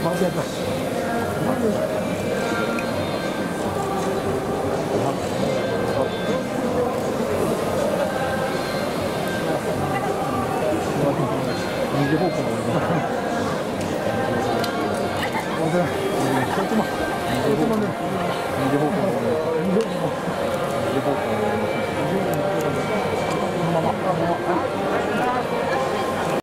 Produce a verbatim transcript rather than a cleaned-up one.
回ってやった。右方向の俺が。本当だ。こっちも。こっちもね。